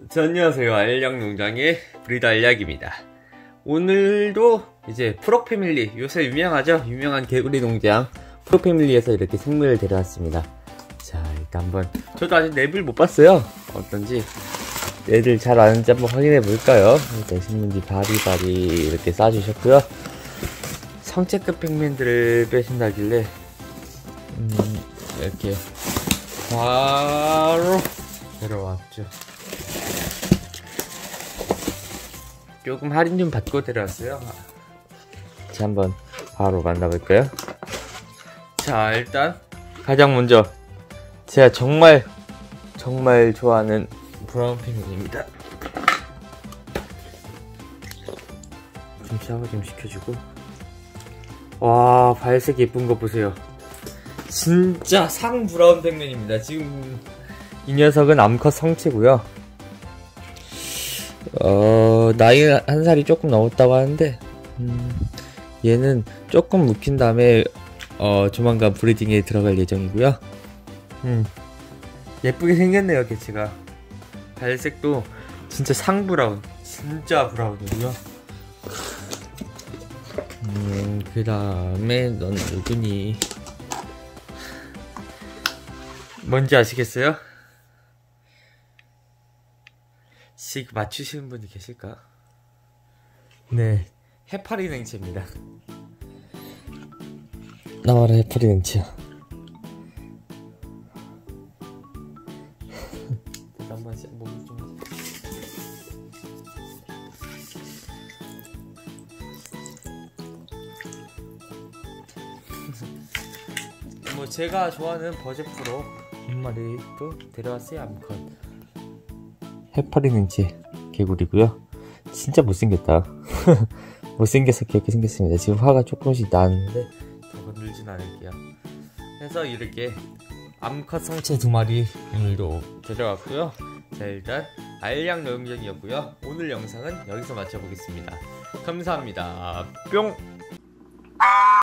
안녕하세요. 알약농장의 브리더 알약입니다. 오늘도 이제 프로패밀리, 요새 유명한 개구리 농장 프로패밀리에서 이렇게 생물을 데려왔습니다. 자, 일단 한번, 저도 아직 랩을 못 봤어요. 어떤지 애들 잘 아는지 한번 확인해 볼까요? 일단 신문지 바리바리 이렇게 싸주셨고요. 성체급 팩맨들을 빼신다길래 이렇게 바로 데려왔죠. 조금 할인 좀 받고 데려왔어요. 자, 한번 바로 만나볼까요? 자, 일단 가장 먼저 제가 정말 좋아하는 브라운 펭귄입니다. 좀 샤워 좀 시켜주고. 와, 발색 예쁜 거 보세요. 진짜 상 브라운 펭귄입니다. 지금 이 녀석은 암컷 성체고요. 나이 한 살이 조금 넘었다고 하는데, 얘는 조금 묵힌 다음에, 조만간 브리딩에 들어갈 예정이고요. 예쁘게 생겼네요, 개체가. 발색도 진짜 상브라운, 진짜 브라운이고요. 그 다음에 넌 누구니? 뭔지 아시겠어요? 지금 맞추시는 분이 계실까? 네, 해파리 냉채입니다. 나와라, 해파리 냉채야. 잠깐만, 몸 좀. 뭐 제가 좋아하는 버제 프로 한 마리 또 데려왔어요. 암컷 해파리 냉채 개구리고요. 진짜 못생겼다. 못생겨서 귀엽게 생겼습니다. 지금 화가 조금씩 나는데 더 건들진 않을게요. 그래서 이렇게 암컷 성체 2마리 오늘도 데려왔고요. 자, 일단 알약 농장이었고요. 오늘 영상은 여기서 마쳐보겠습니다. 감사합니다. 뿅.